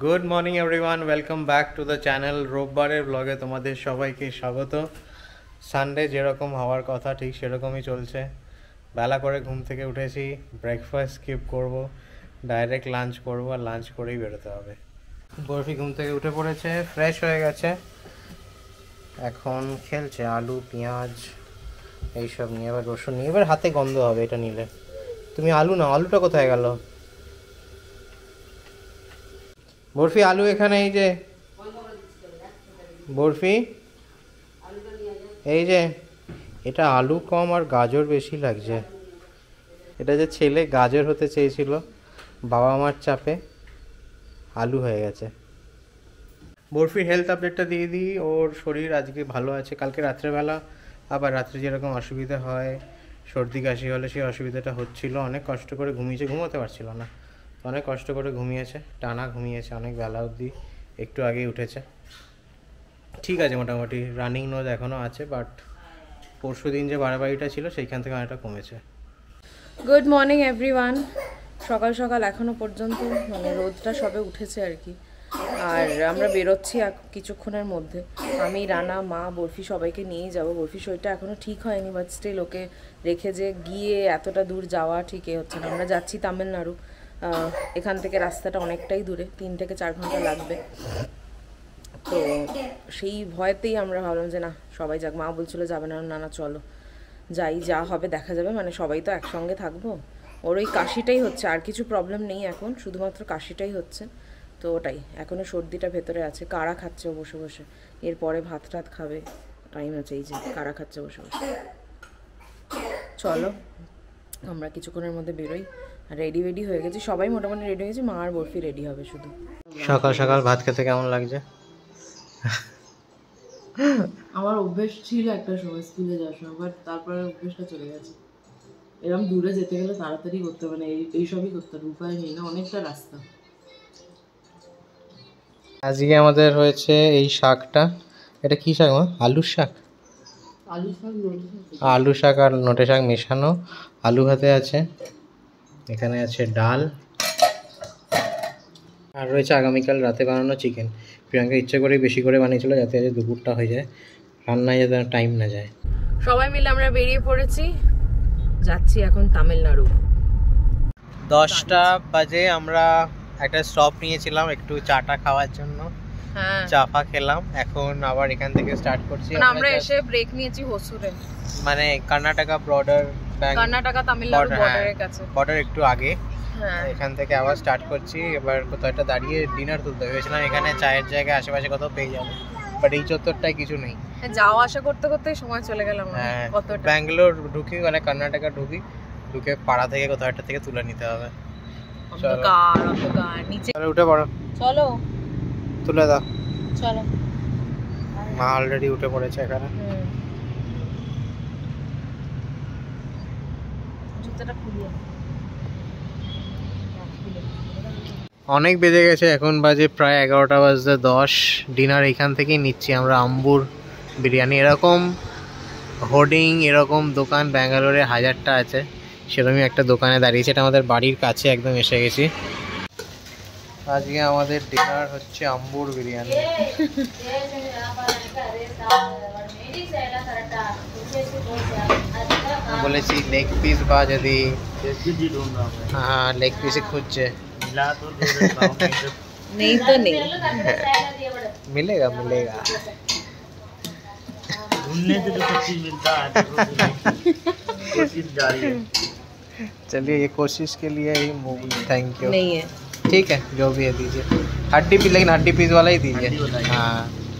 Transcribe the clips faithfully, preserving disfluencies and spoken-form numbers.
Good morning everyone, welcome back to the channel. রোববারের ব্লগে তোমাদের সবাইকে স্বাগত। সানডে যেরকম হওয়ার কথা ঠিক সেরকমই চলছে। বেলা করে ঘুম থেকে উঠেছি, ব্রেকফাস্ট স্কিপ করব, ডাইরেক্ট লাঞ্চ করব, আর লাঞ্চ করেই বেরোতে হবে। বরফি ঘুম থেকে উঠে পড়েছে, ফ্রেশ হয়ে গেছে, এখন খেলছে আলু পেঁয়াজ এইসব নিয়ে। এবার রসুন নিয়ে, এবার হাতে গন্ধ হবে এটা নিলে। তুমি আলু নাও, আলুটা কোথায় গেল? বরফি আলু এখানে, এই যে বরফি, এই যে এটা আলু কম আর গাজর বেশি লাগছে। এটা যে ছেলে গাজর হতে চেয়েছিল, বাবা মার চাপে আলু হয়ে গেছে। বরফির হেলথ আপডেটটা দিয়ে দিই। ওর শরীর আজকে ভালো আছে। কালকে রাত্রেবেলা আবার রাত্রে যেরকম অসুবিধা হয়, সর্দি কাশি হলে সেই অসুবিধাটা হচ্ছিল। অনেক কষ্ট করে ঘুমিয়েছে, ঘুমোতে পারছিল না, অনেক কষ্ট করে ঘুমিয়েছে, টানা ঘুমিয়েছে অনেক বেলা অবধি, একটু আগেই উঠেছে। ঠিক আছে মোটামুটি, রানিং নোজ এখনও আছে, বাট পরশু দিন যে বাড়াবাড়িটা ছিল সেইখান থেকে অনেকটা কমেছে। Good morning everyone. সকাল সকাল এখনও পর্যন্ত মানে রোদটা সবে উঠেছে আর কি, আর আমরা বেরোচ্ছি কিছুক্ষণের মধ্যে। আমি, রানা, মা, বরফি সবাইকে নিয়েই যাবো। বরফি শরীরটা এখনও ঠিক হয়নি, বাট স্টিল ওকে রেখে যে গিয়ে এতটা দূর যাওয়া ঠিকই হচ্ছে না। আমরা যাচ্ছি তামিলনাড়ু, এখান থেকে রাস্তাটা অনেকটাই দূরে, তিন থেকে চার ঘন্টা লাগবে। তো সেই ভয়তেই আমরা ভাবলাম যে না সবাই যাক। মা বলছিল যাবে না, না না চলো যাই, যা হবে দেখা যাবে, মানে সবাই তো একসঙ্গে থাকবো। ওর ওই কাশিটাই হচ্ছে, আর কিছু প্রবলেম নেই এখন, শুধুমাত্র কাশিটাই হচ্ছে। তো ওটাই, এখনও সর্দিটা ভেতরে আছে। কাড়া খাচ্ছে ও বসে বসে, এরপরে ভাত টাত খাবে, টাইম আছে। এই যে কাড়া খাচ্ছে বসে বসে। চলো আমরা কিছুক্ষণের মধ্যে বেরোই। রেডি রেডি হয়ে গেছি, সবাই মোটামুটি রেডি হয়ে গেছি, মা আর বরফি রেডি হবে শুধু। সকাল সকাল ভাত খেতে কেমন লাগছে? আমার অভ্যেস ছিল একটা সময় স্কুলে যাওয়ার সময়, বাট তারপরে অভ্যেসটা চলে গেছে। এরকম দূরে যেতে গেলে তাড়াতাড়ি করতে মানে এইসবই করতে হবে, উপায় নেই না, অনেকটা রাস্তা। আজকে আমাদের হয়েছে এই শাকটা, এটা কি শাক মা? আলুর শাক, আলু শাক, আলু শাক আর নোটে শাক মেশানো। আলু ভাতে আছে, এখানে আছে ডাল, আর রয়েছে আগামীকাল রাতে বানানো চিকেন। প্রিয়াঙ্কা ইচ্ছে করে বেশি করে বানিয়েছিল যাতে আজ দুপুরটা হয়ে যায়, রান্নায় যাতে টাইম না যায়। সবাই মিলে আমরা বেরিয়ে পড়েছি, যাচ্ছি এখন তামিলনাড়ু। দশটা বাজে আমরা একটা স্টপ নিয়েছিলাম একটু চাটা খাওয়ার জন্য, চা ফা খেলাম। এখন আবার এখান থেকে স্টার্ট করছি। আমরা এসে ব্রেক নিয়েছি হোসুরে, মানে কর্ণাটকা বর্ডার, কর্ণাটকা তামিলনাড়ু বর্ডারের কাছে, বর্ডার একটু আগে। এখান থেকে আবার স্টার্ট করছি। এবার কোথাও একটা দাঁড়িয়ে ডিনার তুলতে ভেবেছিলাম, এখানে চায়ের জায়গায় আশেপাশে কোথাও পেয়ে যাবো, বাট এই চত্বরটায় কিছু নেই। যাওয়া আসা করতে করতে সময় চলে গেল। হ্যাঁ, ব্যাঙ্গালোর ঢুকি মানে কর্ণাটকা ঢুকি, ঢুকে পাড়া থেকে কোথাও একটা থেকে তুলে নিতে হবে। চলো উঠে পড়ো, চলো তুলে দাও। চলো, মা অলরেডি উঠে পড়েছে এখানে। জুতোটা খুলিয়ে অনেক বেজে গেছে, এখন বাজে প্রায় এগারোটা বাজতে দশ। ডিনার এখান থেকেই নিচ্ছি আমরা, আম্বুর বিরিয়ানি। এরকম হোর্ডিং এরকম দোকান ব্যাঙ্গালোরে হাজারটা আছে, সেরকমই একটা দোকানে দাঁড়িয়েছে। এটা আমাদের বাড়ির কাছে একদম এসে গেছি। আজকে আমাদের ডিনার হচ্ছে আম্বুর বিরিয়ানি। বলেছি লেগ পিস বা যদি, হ্যাঁ লেগ পিসই খুঁজছে। नहीं तो नहीं मिलेगा मिलेगा ढूंढने से जो सब चीज मिलता है कोशिश जारी है। चलिए ये कोशिश के लिए ही मूवी, थैंक यू। नहीं है, ठीक है जो भी है दीजिए। हड्डी पीस, लेकिन हड्डी पीस वाला ही दीजिए। हाँ,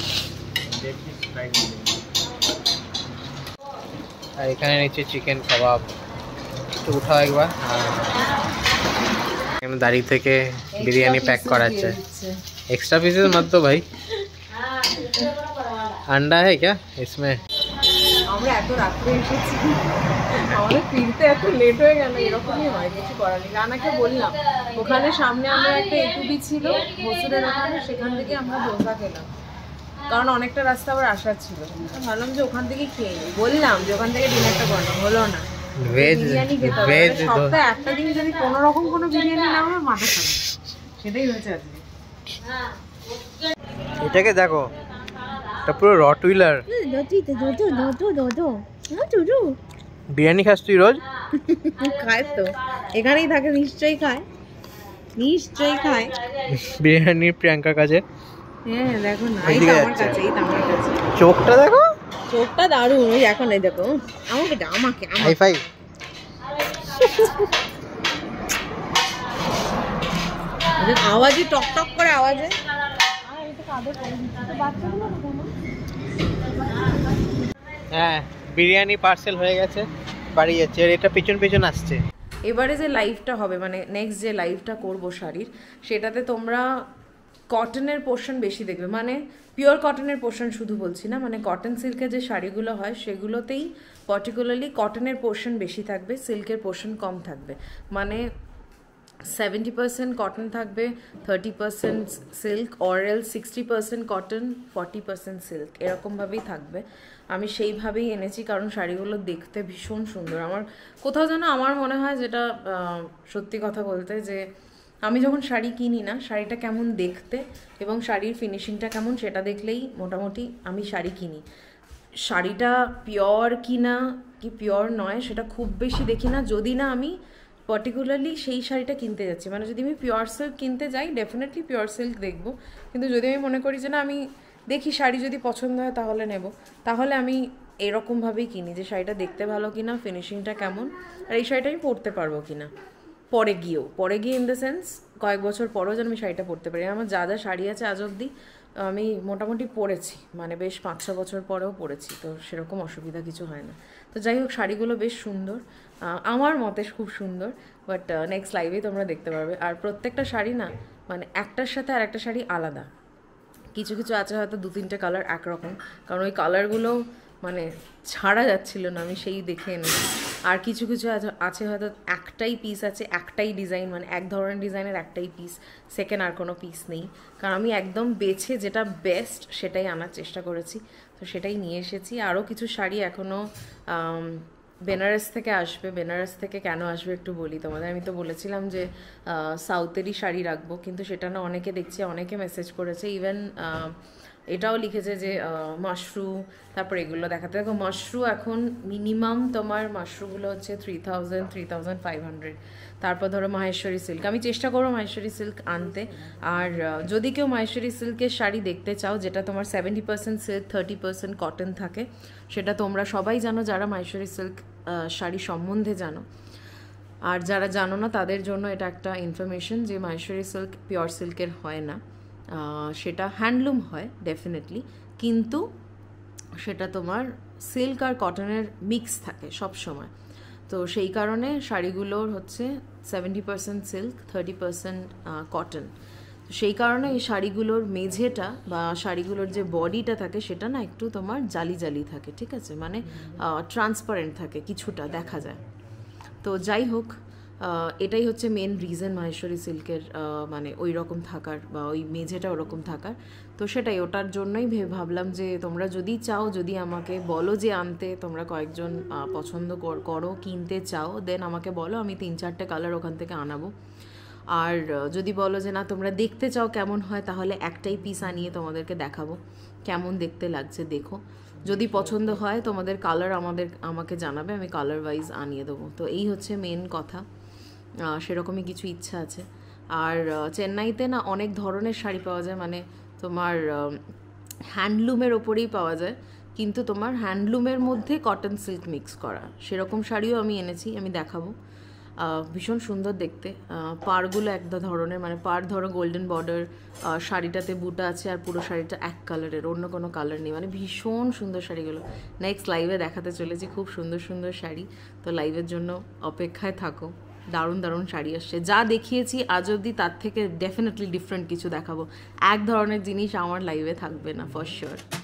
এখানে নিচে চিকেন কাবাব, একটু উঠাও একবার। দাঁড়িয়ে থেকে বিরিয়ানি প্যাক করাচ্ছে। एक्स्ट्रा पीसेस मत दो भाई, अंडा है क्या इसमें? আমরা এত রাত্রে এসেছি, আমাদের ফিরতে এত লেট হয়ে গেল। এরকমই হয়, কিছু করার নেই। রানাকে বললাম, ওখানে সামনে আমরা একটা এটুবি ছিল হোসুরের ওখানে, সেখান থেকে আমরা ধোসা খেলাম, কারণ অনেকটা রাস্তা আবার আসার ছিল। ভাবলাম যে ওখান থেকে খেয়ে নিই, বললাম যে ওখান থেকে ডিনারটা করলাম, হলো না। ভেজ ভেজ সপ্তাহে একটা দিন যদি কোনো রকম কোনো বিরিয়ানি না হয় মাথা খারাপ, সেটাই হয়েছে আজকে। এটাকে দেখো, এটা পুরো রটউইলার। বিরিয়ানি খাস তুই রোজ? খায় তো, এখানেই থাকে, নিশ্চয়ই খায়, নিশ্চয়ই খায় বিরিয়ানি প্রিয়াঙ্কার কাছে। হ্যাঁ দেখো না, এই তো আমার কাছে, এই তো আমার কাছে। চোখটা দেখো, চোখটা দারুণ। ওই এখন এই দেখো, আমাকে দাও, আমাকে হাই ফাই। আওয়াজই টক টক করে আওয়াজে। হ্যাঁ, বিরিয়ানি পার্সেল হয়ে গেছে, বাড়ি যাচ্ছে। আর এটা পিছন পিছন আসছে। এবারে যে লাইভটা হবে, মানে নেক্সট যে লাইভটা করব শাড়ির, সেটাতে তোমরা কটনের পোর্শন বেশি দেখবে, মানে পিওর কটনের পোর্শন শুধু বলছি না, মানে কটন সিল্কের যে শাড়িগুলো হয় সেগুলোতেই পার্টিকুলারলি কটনের পোর্শন বেশি থাকবে, সিল্কের পোর্শন কম থাকবে। মানে সেভেন্টি পার্সেন্ট কটন থাকবে, থার্টি পার্সেন্ট সিল্ক, অরেল sixty percent cotton, forty percent silk, এরকমভাবেই থাকবে। আমি সেইভাবেই এনেছি, কারণ শাড়িগুলো দেখতে ভীষণ সুন্দর। আমার কোথাও যেন আমার মনে হয়, যেটা সত্যি কথা বলতে, যে আমি যখন শাড়ি কিনি না, শাড়িটা কেমন দেখতে এবং শাড়ির ফিনিশিংটা কেমন সেটা দেখলেই মোটামুটি আমি শাড়ি কিনি। শাড়িটা পিওর কিনা কি পিওর নয় সেটা খুব বেশি দেখি না, যদি না আমি পার্টিকুলারলি সেই শাড়িটা কিনতে যাচ্ছি। মানে যদি আমি পিওর সিল্ক কিনতে যাই, ডেফিনেটলি পিওর সিল্ক দেখবো, কিন্তু যদি আমি মনে করি যে না, আমি দেখি শাড়ি যদি পছন্দ হয় তাহলে নেব, তাহলে আমি এরকমভাবেই কিনি, যে শাড়িটা দেখতে ভালো কিনা, ফিনিশিংটা কেমন, আর এই শাড়িটা আমি পরতে পারবো কিনা পরে গিয়েও, পরে গিয়ে ইন দ্য সেন্স কয়েক বছর পরেও যেন আমি শাড়িটা পরতে পারি। আমার যা যা শাড়ি আছে আজ অবধি আমি মোটামুটি পরেছি, মানে বেশ পাঁচ ছ বছর পরেও পরেছি, তো সেরকম অসুবিধা কিছু হয় না। তো যাই হোক, শাড়িগুলো বেশ সুন্দর, আমার মতে খুব সুন্দর, বাট নেক্সট লাইভেই তোমরা দেখতে পারবে। আর প্রত্যেকটা শাড়ি না, মানে একটার সাথে আর একটা শাড়ি আলাদা। কিছু কিছু আছে হয়তো দু তিনটে কালার একরকম, কারণ ওই কালারগুলো মানে ছাড়া যাচ্ছিল না, আমি সেই দেখে এনেছি। আর কিছু কিছু আছে হয়তো একটাই পিস আছে, একটাই ডিজাইন, মানে এক ধরনের ডিজাইনের একটাই পিস, সেকেন্ড আর কোনো পিস নেই। কারণ আমি একদম বেছে যেটা বেস্ট সেটাই আনার চেষ্টা করেছি, তো সেটাই নিয়ে এসেছি। আরও কিছু শাড়ি এখনও বেনারস থেকে আসবে। বেনারস থেকে কেন আসবে একটু বলি তোমাদের। আমি তো বলেছিলাম যে সাউথেরই শাড়ি রাখবো, কিন্তু সেটা না, অনেকে দেখছি, অনেকে মেসেজ করেছে, ইভেন এটাও লিখেছে যে মাশরু, তারপর এগুলো দেখাতে। দেখো মাশরু এখন মিনিমাম তোমার মাশরুগুলো হচ্ছে three thousand three thousand five hundred তারপর ধরো মাহেশ্বরী সিল্ক, আমি চেষ্টা করবো মাহেশ্বরী সিল্ক আনতে। আর যদি কেউ মাহেশ্বরী সিল্কের শাড়ি দেখতে চাও, যেটা তোমার seventy percent silk thirty percent cotton থাকে, সেটা তোমরা সবাই জানো যারা মাহেশ্বরী সিল্ক শাড়ি সম্বন্ধে জানো। আর যারা জানো না তাদের জন্য এটা একটা ইনফরমেশন, যে মাহেশ্বরী সিল্ক পিওর সিল্কের হয় না, সেটা হ্যান্ডলুম হয় ডেফিনেটলি, কিন্তু সেটা তোমার সিল্ক আর কটনের মিক্স থাকে সব সময়। তো সেই কারণে শাড়িগুলোর হচ্ছে seventy percent silk thirty percent cotton. সেই কারণে এই শাড়িগুলোর মেঝেটা বা শাড়িগুলোর যে বডিটা থাকে সেটা না একটু তোমার জালি জালি থাকে, ঠিক আছে, মানে ট্রান্সপারেন্ট থাকে, কিছুটা দেখা যায়। তো যাই হোক, এটাই হচ্ছে মেন রিজন মাহেশ্বরী সিল্কের মানে ওই রকম থাকার, বা ওই মেঝেটা ওরকম থাকার। তো সেটাই, ওটার জন্যই ভেবে ভাবলাম যে তোমরা যদি চাও, যদি আমাকে বলো যে আনতে, তোমরা কয়েকজন পছন্দ করো, কিনতে চাও, দেন আমাকে বলো, আমি তিন চারটে কালার ওখান থেকে আনাবো। আর যদি বলো যে না তোমরা দেখতে চাও কেমন হয়, তাহলে একটাই পিস আনিয়ে তোমাদেরকে দেখাবো, কেমন দেখতে লাগছে দেখো। যদি পছন্দ হয় তোমাদের কালার আমাদের আমাকে জানাবে, আমি কালার ওয়াইজ আনিয়ে দেবো। তো এই হচ্ছে মেন কথা, সেরকমই কিছু ইচ্ছা আছে। আর চেন্নাইতে না অনেক ধরনের শাড়ি পাওয়া যায়, মানে তোমার হ্যান্ডলুমের ওপরেই পাওয়া যায়, কিন্তু তোমার হ্যান্ডলুমের মধ্যে কটন সিল্ক মিক্স করা, সেরকম শাড়িও আমি এনেছি, আমি দেখাবো। ভীষণ সুন্দর দেখতে, পাড়গুলো এক ধরনের, মানে পাড় ধরো গোল্ডেন বর্ডার, শাড়িটাতে বুটা আছে, আর পুরো শাড়িটা এক কালারের, অন্য কোনো কালার নেই, মানে ভীষণ সুন্দর শাড়িগুলো। নেক্সট লাইভে দেখাতে চলেছি খুব সুন্দর সুন্দর শাড়ি, তো লাইভের জন্য অপেক্ষায় থাকো। দারুণ দারুণ শাড়ি আসছে, যা দেখিয়েছি আজ অবধি তার থেকে ডেফিনেটলি ডিফারেন্ট কিছু দেখাবো। এক ধরনের জিনিস আমার লাইভে থাকবে না, ফর শিওর।